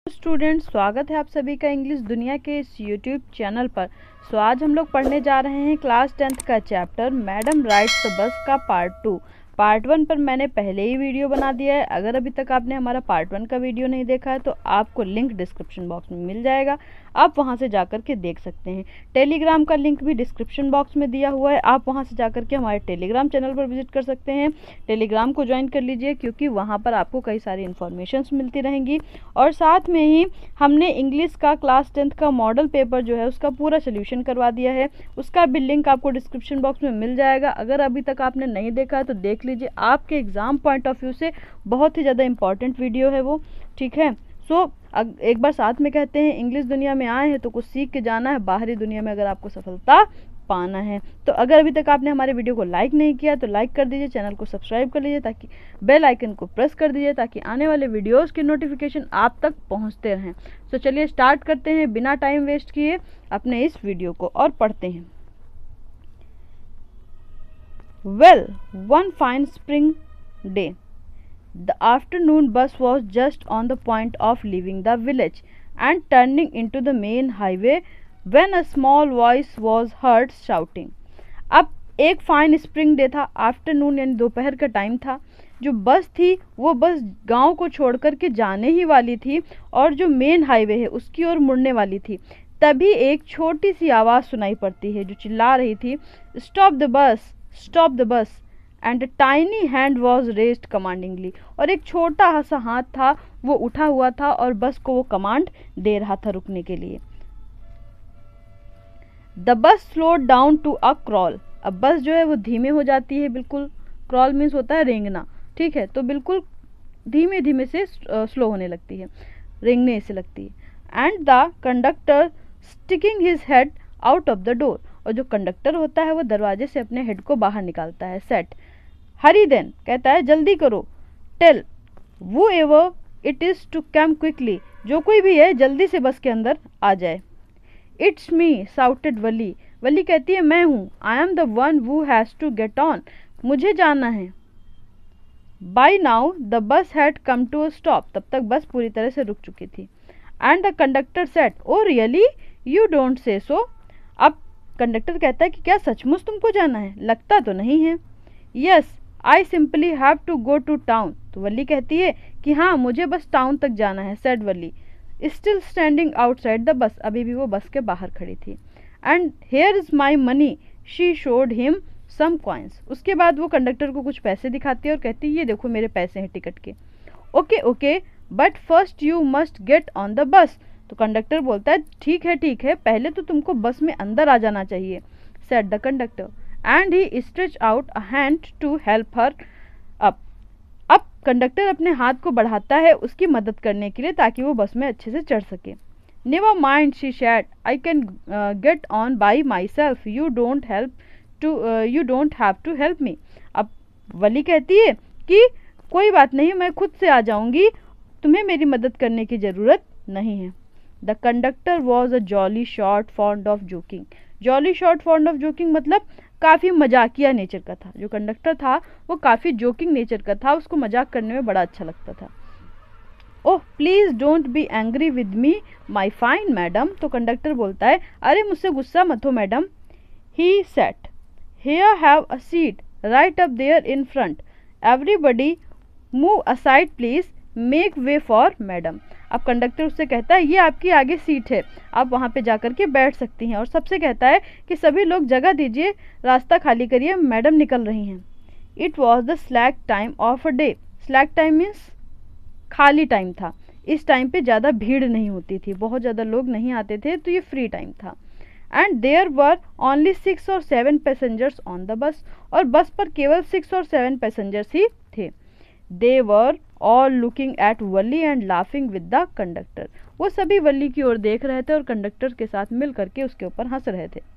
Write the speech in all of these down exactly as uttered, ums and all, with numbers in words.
Students, स्वागत है आप सभी का इंग्लिश दुनिया के इस यूट्यूब चैनल पर। सो आज हम लोग पढ़ने जा रहे हैं क्लास टेंथ का chapter madam rides the bus का पार्ट टू। पार्ट वन पर मैंने पहले ही वीडियो बना दिया है। अगर अभी तक आपने हमारा पार्ट वन का वीडियो नहीं देखा है तो आपको लिंक डिस्क्रिप्शन बॉक्स में मिल जाएगा, आप वहां से जाकर के देख सकते हैं। टेलीग्राम का लिंक भी डिस्क्रिप्शन बॉक्स में दिया हुआ है, आप वहां से जाकर के हमारे टेलीग्राम चैनल पर विजिट कर सकते हैं। टेलीग्राम को ज्वाइन कर लीजिए क्योंकि वहाँ पर आपको कई सारी इन्फॉर्मेशंस मिलती रहेंगी। और साथ में ही हमने इंग्लिश का क्लास टेंथ का मॉडल पेपर जो है उसका पूरा सोल्यूशन करवा दिया है, उसका भी लिंक आपको डिस्क्रिप्शन बॉक्स में मिल जाएगा। अगर अभी तक आपने नहीं देखा है तो देख लीजिए, आपके एग्ज़ाम पॉइंट ऑफ व्यू से बहुत ही ज़्यादा इंपॉर्टेंट वीडियो है वो, ठीक है। सो so, एक बार साथ में कहते हैं, इंग्लिश दुनिया में आए हैं तो कुछ सीख के जाना है, बाहरी दुनिया में अगर आपको सफलता पाना है। तो अगर अभी तक आपने हमारे वीडियो को लाइक नहीं किया तो लाइक कर दीजिए, चैनल को सब्सक्राइब कर लीजिए, ताकि बेल आइकन को प्रेस कर दीजिए ताकि आने वाले वीडियोस की नोटिफिकेशन आप तक पहुंचते रहें। तो चलिए स्टार्ट करते हैं बिना टाइम वेस्ट किए अपने इस वीडियो को और पढ़ते हैं। Well, one fine spring day, the afternoon bus was just on the point of leaving the village and turning into the main highway when a small voice was heard shouting. अब एक fine spring day था, afternoon यानी दोपहर का time था। जो बस थी वो बस गांव को छोड़कर के जाने ही वाली थी और जो मेन हाईवे है उसकी ओर मुड़ने वाली थी। तभी एक छोटी सी आवाज़ सुनाई पड़ती है जो चिल्ला रही थी, stop the bus, stop the bus, and a tiny hand was raised commandingly. और एक छोटा सा हाथ था वो उठा हुआ था और बस को वो कमांड दे रहा था रुकने के लिए। The bus slowed down to a crawl. अब बस जो है वो धीमे हो जाती है, बिल्कुल। क्रॉल मीन्स होता है रेंगना, ठीक है। तो बिल्कुल धीमे धीमे से स्लो होने लगती है, रेंगने से लगती है। And the conductor sticking his head out of the door. और जो कंडक्टर होता है वो दरवाजे से अपने हेड को बाहर निकालता है। सेट हरी देन, कहता है जल्दी करो। Tell whoever it is to come quickly, जो कोई भी है जल्दी से बस के अंदर आ जाए। इट्स मी साउटेड वली। वली कहती है मैं हूँ, I am the one who has to get on, मुझे जाना है। By now the bus had come to a stop. तब तक बस पूरी तरह से रुक चुकी थी। And the conductor said oh really, you don't say so. अब कंडक्टर कहता है कि क्या सचमुच तुमको जाना है? लगता तो नहीं है। Yes I simply have to go to town. तो वली कहती है कि हाँ मुझे बस टाउन तक जाना है। Said Valli still standing outside the bus. अभी भी वो बस के बाहर खड़ी थी। And here is my money, she showed him some coins. उसके बाद वो कंडक्टर को कुछ पैसे दिखाती है और कहती है ये देखो मेरे पैसे हैं टिकट के। Okay okay but first you must get on the bus. तो कंडक्टर बोलता है ठीक है ठीक है, पहले तो तुमको बस में अंदर आ जाना चाहिए। Said the conductor and he stretch out a hand to help her up. अब कंडक्टर अपने हाथ को बढ़ाता है उसकी मदद करने के लिए ताकि वो बस में अच्छे से चढ़ सके। Never mind she said, I can get on by myself, you don't help to you don't have to help me. अब वली कहती है कि कोई बात नहीं, मैं खुद से आ जाऊंगी, तुम्हें मेरी मदद करने की ज़रूरत नहीं है। The conductor was a jolly short fond of joking. Jolly short fond of joking मतलब काफ़ी मजाकिया नेचर का था। जो कंडक्टर था वो काफ़ी जोकिंग नेचर का था, उसको मजाक करने में बड़ा अच्छा लगता था। Oh please don't be angry with me my fine madam. तो कंडक्टर बोलता है अरे मुझसे गुस्सा मत हो madam. He said here have a seat right up there in front, everybody move aside please, make way for madam. अब conductor उससे कहता है ये आपकी आगे सीट है, आप वहाँ पे जाकर के बैठ सकती हैं। और सबसे कहता है कि सभी लोग जगह दीजिए, रास्ता खाली करिए, मैडम निकल रही हैं। It was the slack time of a day. Slack time means खाली टाइम था। इस टाइम पे ज़्यादा भीड़ नहीं होती थी, बहुत ज़्यादा लोग नहीं आते थे, तो ये फ्री टाइम था। And there were only six और seven passengers on the bus. और बस पर केवल सिक्स और सेवन पैसेंजर्स ही थे। They were all looking at Valli and laughing with the conductor. वो सभी वली की ओर देख रहे थे और कंडक्टर के साथ मिल करके उसके ऊपर हंस रहे थे।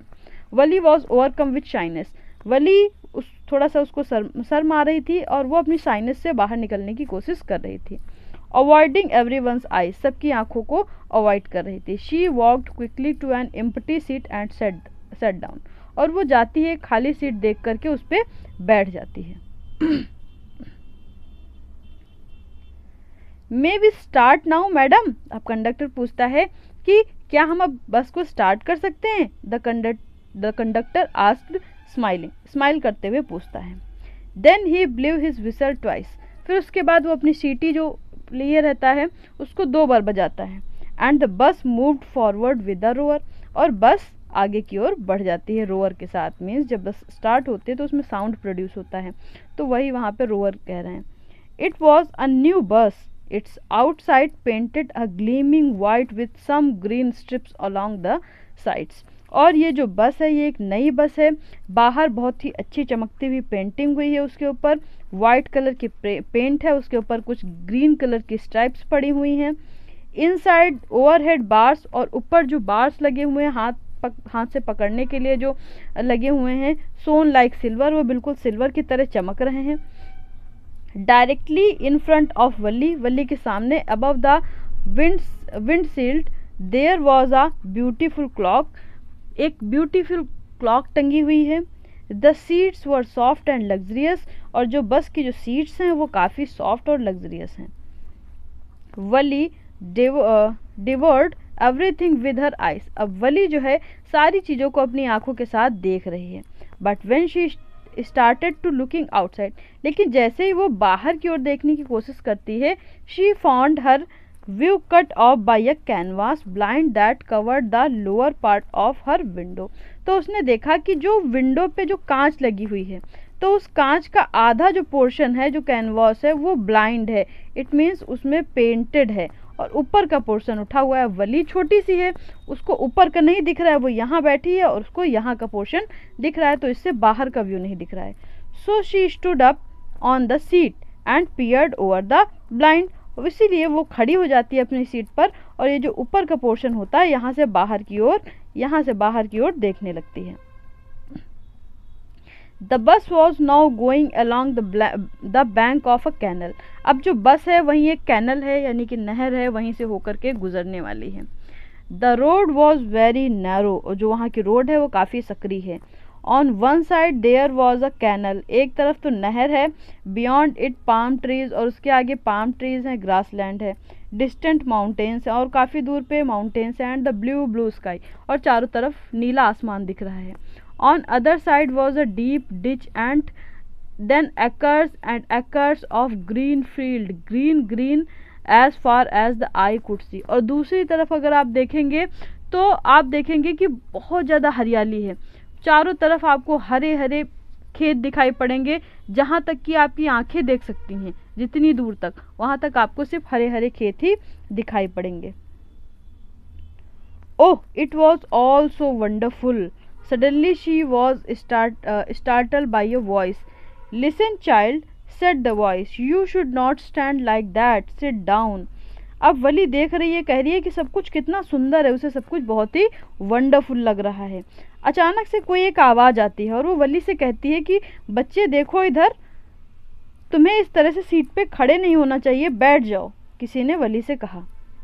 Valli was overcome with shyness. Valli उस थोड़ा सा उसको सर शर्म आ रही थी और वो अपनी शाइनेस से बाहर निकलने की कोशिश कर रही थी। अवॉइडिंग एवरी वंस आईज, सबकी आंखों को अवॉइड कर रही थी। She walked quickly to an empty seat and sat sat down. और वो जाती है खाली सीट देख करके उस पर बैठ जाती है। May we start now madam, अब कंडक्टर पूछता है कि क्या हम अब बस को स्टार्ट कर सकते हैं। The conduct the conductor asked smiling, smile करते हुए पूछता है। Then he blew his whistle twice, फिर उसके बाद वो अपनी सीटी जो लिए रहता है उसको दो बार बजाता है। And the bus moved forward with the roar, और बस आगे की ओर बढ़ जाती है रोअर के साथ। मीन्स जब बस स्टार्ट होती है तो उसमें साउंड प्रोड्यूस होता है, तो वही वहाँ पे रोअर कह रहे हैं। It was a new bus, its outside painted a gleaming white with some green stripes along the sides. और ये जो बस है ये एक नई बस है, बाहर बहुत ही अच्छी चमकती हुई पेंटिंग हुई है, उसके ऊपर वाइट कलर की पेंट है, उसके ऊपर कुछ ग्रीन कलर की स्ट्राइप्स पड़ी हुई हैं। इनसाइड ओवरहेड बार्स, और ऊपर जो बार्स लगे हुए हैं हाथ पक, हाथ से पकड़ने के लिए जो लगे हुए हैं, सोन लाइक सिल्वर, वो बिल्कुल सिल्वर की तरह चमक रहे हैं। Directly in front of Valli, Valli के सामने above the wind windshield there was a beautiful clock, एक ब्यूटीफुल क्लॉक टंगी हुई है। The seats were soft and luxurious, और जो बस की जो सीट्स हैं वो काफ़ी सॉफ्ट और लग्जरियस हैं। Valli devoured everything with her eyes, अब वली जो है सारी चीज़ों को अपनी आंखों के साथ देख रही है। But when she started to looking outside, लेकिन जैसे ही वो बाहर की ओर देखने की कोशिश करती है, she found her view cut off by a canvas blind that covered the lower part of her window, तो उसने देखा कि जो विंडो पे जो कांच लगी हुई है, तो उस कांच का आधा जो पोर्शन है, जो कैनवास है, वो ब्लाइंड है। इट मीन्स उसमें पेंटेड है, और ऊपर का पोर्शन उठा हुआ है। वली छोटी सी है, उसको ऊपर का नहीं दिख रहा है, वो यहाँ बैठी है और उसको यहाँ का पोर्शन दिख रहा है, तो इससे बाहर का व्यू नहीं दिख रहा है। So she stood up on the seat and peered over the blind, इसीलिए वो खड़ी हो जाती है अपनी सीट पर, और ये जो ऊपर का पोर्शन होता है यहाँ से बाहर की ओर यहाँ से बाहर की ओर देखने लगती है। The bus was now going along the bank of a canal, अब जो बस है वहीं एक कैनल है, यानी कि नहर है, वहीं से होकर के गुजरने वाली है। The road was very narrow, और जो वहाँ की रोड है वो काफ़ी सकरी है। On one side there was a canal, एक तरफ तो नहर है, बियॉन्ड इट पाम ट्रीज, और उसके आगे पाम ट्रीज हैं, ग्रास लैंड है, डिस्टेंट माउंटेन्स है, और काफ़ी दूर पे माउंटेन्स हैं, and the blue blue sky, और चारों तरफ नीला आसमान दिख रहा है। On other side was a deep ditch and then acres and acres of green field, green green as far as the eye could see, और दूसरी तरफ अगर आप देखेंगे तो आप देखेंगे कि बहुत ज़्यादा हरियाली है, चारों तरफ आपको हरे हरे खेत दिखाई पड़ेंगे, जहाँ तक कि आपकी आंखें देख सकती हैं, जितनी दूर तक, वहाँ तक आपको सिर्फ हरे हरे खेत ही दिखाई पड़ेंगे। Oh it was all so wonderful, suddenly she was start, uh, startled by a voice. Listen child, said the voice, you should not stand like that, sit down. अब वली देख रही है, कह रही है कि सब कुछ कितना सुंदर है, उसे सब कुछ बहुत ही वंडरफुल लग रहा है। अचानक से कोई एक आवाज़ आती है और वो वली से कहती है कि बच्चे देखो इधर, तुम्हें इस तरह से सीट पे खड़े नहीं होना चाहिए, बैठ जाओ, किसी ने वली से कहा।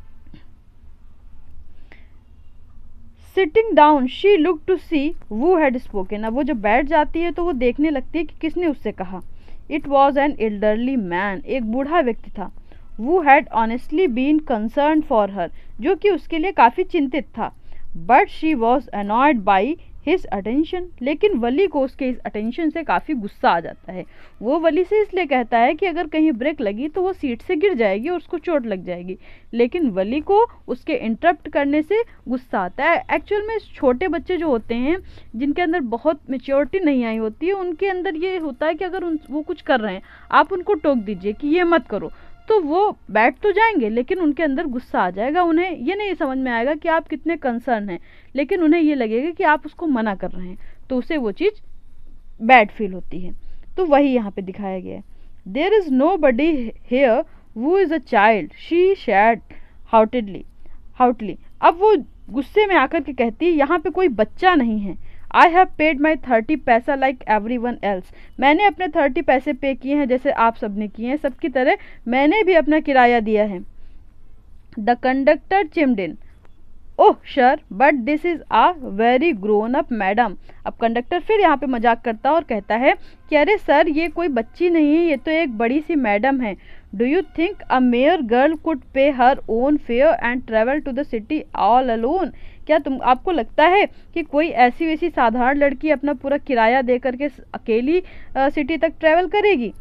Sitting down she look to see who had spoken, अब वो जब बैठ जाती है तो वो देखने लगती है कि किसने उससे कहा। It was an elderly man, एक बूढ़ा व्यक्ति था। वो had honestly been concern for her, जो कि उसके लिए काफ़ी चिंतित था। But she was annoyed by his attention, लेकिन वली को उसके इस अटेंशन से काफ़ी गुस्सा आ जाता है। वो वली से इसलिए कहता है कि अगर कहीं ब्रेक लगी तो वो सीट से गिर जाएगी और उसको चोट लग जाएगी, लेकिन वली को उसके इंटरप्ट करने से गुस्सा आता है। एक्चुअल में छोटे बच्चे जो होते हैं, जिनके अंदर बहुत मेच्योरिटी नहीं आई होती है, उनके अंदर ये होता है कि अगर उन वो कुछ कर रहे हैं, आप उनको टोक दीजिए कि ये मत करो, तो वो बैठ तो जाएंगे, लेकिन उनके अंदर गुस्सा आ जाएगा। उन्हें ये नहीं समझ में आएगा कि आप कितने कंसर्न हैं, लेकिन उन्हें ये लगेगा कि आप उसको मना कर रहे हैं, तो उसे वो चीज़ बैड फील होती है। तो वही यहाँ पे दिखाया गया है। There is nobody here who is a child, she said haughtedly haughtily अब वो गुस्से में आकर के कहती है, यहाँ पे कोई बच्चा नहीं है। I have paid my thirty paisa like everyone else, मैंने अपने थर्टी पैसे पे किए हैं जैसे आप सब ने किए हैं, सबकी तरह मैंने भी अपना किराया दिया है। The conductor chimed in, oh sir but this is a very grown up madam, अब कंडक्टर फिर यहाँ पे मजाक करता है और कहता है कि अरे सर ये कोई बच्ची नहीं है, ये तो एक बड़ी सी मैडम है। Do you think a mere girl could pay her own fare and travel to the city all alone? क्या तुम आपको लगता है कि कोई ऐसी वैसी साधारण लड़की अपना पूरा किराया दे करके अकेली सिटी तक ट्रेवल करेगी?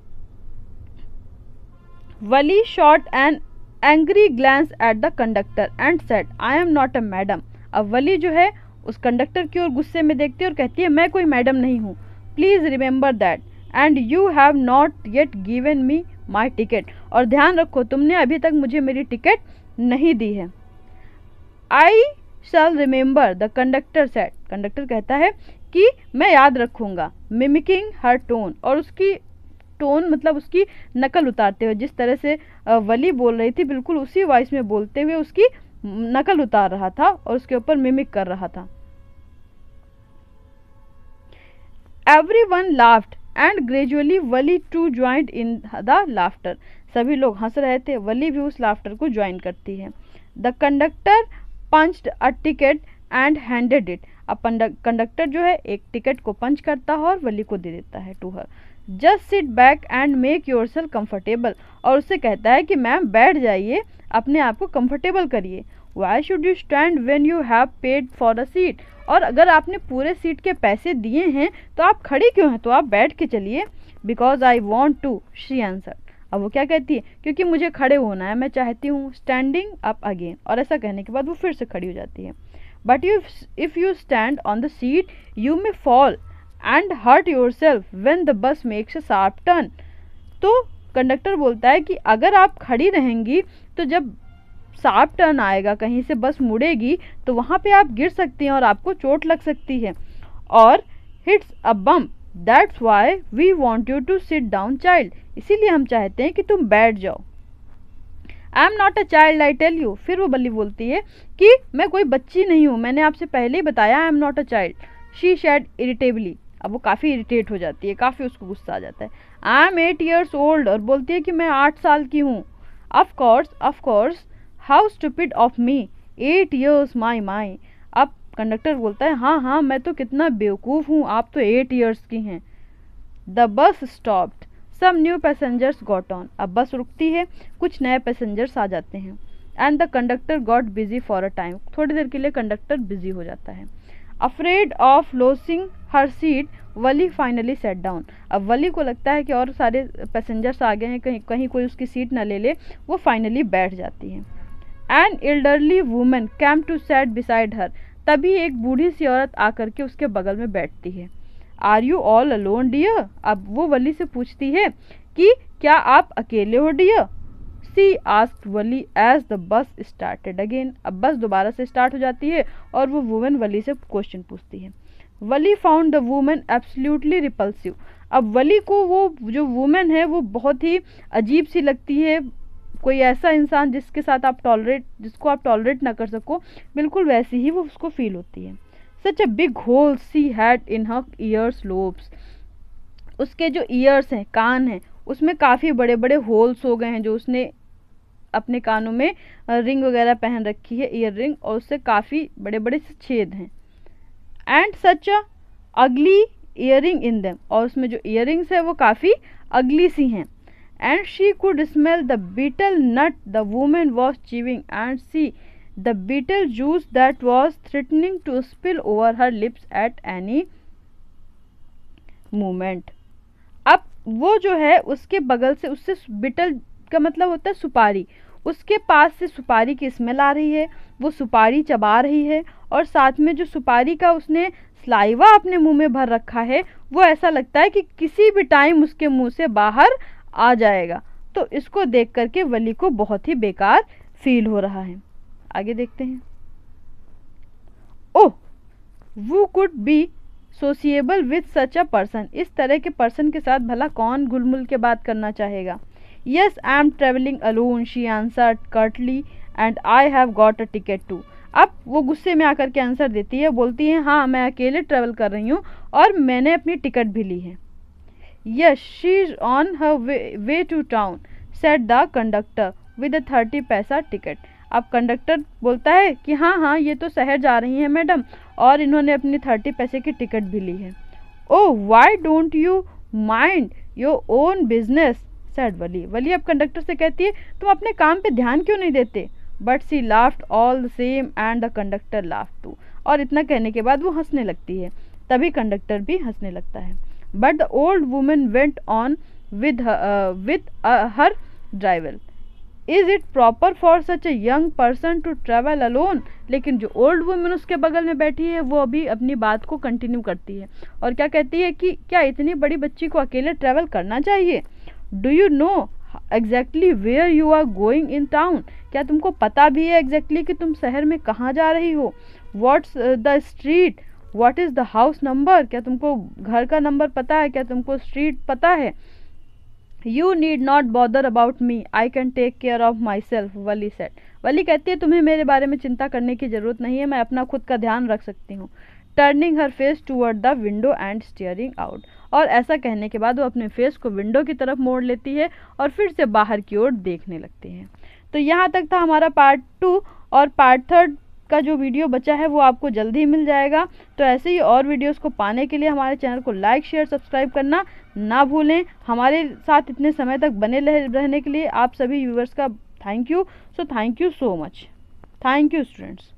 Valli shot an angry glance at the conductor and said I am not a madam. अब वली जो है उस कंडक्टर की ओर गुस्से में देखती है और कहती है मैं कोई मैडम नहीं हूँ, please remember that, and you have not yet given me my ticket, और ध्यान रखो तुमने अभी तक मुझे मेरी टिकट नहीं दी है। I shall remember the conductor said, conductor कहता है कि मैं याद रखूंगा, मिमिकिंग हर टोन, और उसकी टोन मतलब उसकी नकल उतारते हुए, जिस तरह से वली बोल रही थी बिल्कुल उसी वॉइस में बोलते हुए उसकी नकल उतार रहा था और उसके ऊपर मिमिक कर रहा था। Everyone laughed and gradually Wali too joined in the laughter, सभी लोग हंस रहे थे, वली भी उस लाफ्टर को ज्वाइन करती है। The conductor punched a ticket and handed it, अब कंडक्टर जो है एक टिकट को पंच करता है और वली को दे देता है to her. Just sit back and make yourself comfortable, और उससे कहता है कि मैम बैठ जाइए, अपने आप को कंफर्टेबल करिए। Why should you stand when you have paid for a seat, और अगर आपने पूरे सीट के पैसे दिए हैं तो आप खड़ी क्यों हैं, तो आप बैठ के चलिए। Because I want to, she answer, अब वो क्या कहती है, क्योंकि मुझे खड़े होना है, मैं चाहती हूँ स्टैंडिंग अप अगेन, और ऐसा कहने के बाद वो फिर से खड़ी हो जाती है। But you if you stand on the seat you may fall and hurt yourself when the bus makes a sharp turn, तो कंडक्टर बोलता है कि अगर आप खड़ी रहेंगी तो जब शार्प टर्न आएगा, कहीं से बस मुड़ेगी, तो वहाँ पे आप गिर सकती हैं और आपको चोट लग सकती है, और hits a bump, that's why we want you to sit down child, इसीलिए हम चाहते हैं कि तुम बैठ जाओ। I am not a child I tell you, फिर वो बल्ली बोलती है कि मैं कोई बच्ची नहीं हूँ, मैंने आपसे पहले ही बताया I am not a child. She said irritably, अब वो काफ़ी इरिटेट हो जाती है, काफ़ी उसको गुस्सा आ जाता है। I am eight years old, और बोलती है कि मैं आठ साल की हूँ। Of course of course, how stupid of me, eight years my my, अब कंडक्टर बोलता है हाँ हाँ मैं तो कितना बेवकूफ़ हूँ, आप तो एट ईयर्स की हैं। The bus stopped, some new passengers got on, अब बस रुकती है, कुछ नए पैसेंजर्स आ जाते हैं। And the conductor got busy for a time, थोड़ी देर के लिए कंडक्टर बिजी हो जाता है। Afraid of losing her seat Valli finally sat down, अब वली को लगता है कि और सारे पैसेंजर्स आ गए हैं, कहीं कहीं कोई उसकी सीट न ले ले, वो फाइनली बैठ जाती है। An elderly woman came to sit beside her, तभी एक बूढ़ी सी औरत आकर के उसके बगल में बैठती है। Are you all alone dear, अब वो वली से पूछती है कि क्या आप अकेले हो dear. She asked Valli as the bus started again, अब बस दोबारा से स्टार्ट हो जाती है और वो वुमन वली से क्वेश्चन पूछती है। Valli found the woman absolutely repulsive, अब वली को वो जो वुमन है वो बहुत ही अजीब सी लगती है, कोई ऐसा इंसान जिसके साथ आप टॉलरेट जिसको आप टॉलरेट ना कर सको, बिल्कुल वैसी ही वो उसको फील होती है। Such a big hole she had in her ears lobes, उसके जो ईयर्स हैं, कान हैं, उसमें काफ़ी बड़े बड़े होल्स हो गए हैं, जो उसने अपने कानों में रिंग वगैरह पहन रखी है, ईयर रिंग, और उससे काफ़ी बड़े बड़े से छेद हैं। एंड सच अ अगली ईयरिंग इन देम, और उसमें जो ईयरिंग्स है वो काफ़ी अगली सी हैं। And she could smell the betel nut the woman was chewing and see the betel juice that was threatening to spill over her lips at any moment. अब वो जो है उसके बगल से, उससे बिटल का मतलब होता है सुपारी, उसके पास से सुपारी की स्मेल आ रही है, वो सुपारी चबा रही है, और साथ में जो सुपारी का उसने स्लाइवा अपने मुंह में भर रखा है, वो ऐसा लगता है कि किसी भी टाइम उसके मुंह से बाहर आ जाएगा। तो इसको देख करके वली को बहुत ही बेकार फील हो रहा है। आगे देखते हैं। Oh, who could be sociable with such a person, इस तरह के पर्सन के साथ भला कौन घुल मिल के बात करना चाहेगा। Yes I am travelling alone, she answered curtly, and I have got a ticket too, अब वो गुस्से में आकर के आंसर देती है, बोलती है हाँ मैं अकेले ट्रेवल कर रही हूँ और मैंने अपनी टिकट भी ली है। Yes, she is on her way, way to town, said the conductor with a thirty paisa ticket, अब कंडक्टर बोलता है कि हाँ हाँ ये तो शहर जा रही हैं मैडम, और इन्होंने अपनी थर्टी पैसे की टिकट भी ली है। Oh why don't you mind your own business, said Valli. Valli अब कंडक्टर से कहती है तुम अपने काम पे ध्यान क्यों नहीं देते। But she laughed all the same and the conductor laughed too। और इतना कहने के बाद वो हंसने लगती है, तभी कंडक्टर भी हंसने लगता है। But the old woman went on with with her drivel. Is it proper for such a young person to travel alone. लेकिन जो ओल्ड वुमेन उसके बगल में बैठी है वो अभी अपनी बात को कंटिन्यू करती है और क्या कहती है कि क्या इतनी बड़ी बच्ची को अकेले ट्रेवल करना चाहिए। Do you know exactly where you are going in town. क्या तुमको पता भी है एग्जैक्टली कि तुम शहर में कहाँ जा रही हो। What's the street, what is the house number. क्या तुमको घर का नंबर पता है, क्या तुमको स्ट्रीट पता है। You need not bother about me, I can take care of myself वली सेट। वली कहती है तुम्हें मेरे बारे में चिंता करने की ज़रूरत नहीं है, मैं अपना खुद का ध्यान रख सकती हूँ। Turning her face toward the window and steering out. और ऐसा कहने के बाद वो अपने फेस को विंडो की तरफ मोड़ लेती है और फिर से बाहर की ओर देखने लगती है। तो यहाँ तक था हमारा पार्ट टू, और पार्ट थर्ड का जो वीडियो बचा है वो आपको जल्दी ही मिल जाएगा। तो ऐसे ही और वीडियोस को पाने के लिए हमारे चैनल को लाइक शेयर सब्सक्राइब करना ना भूलें। हमारे साथ इतने समय तक बने रहने के लिए आप सभी व्यूअर्स का thank you. So thank you so much. Thank you students.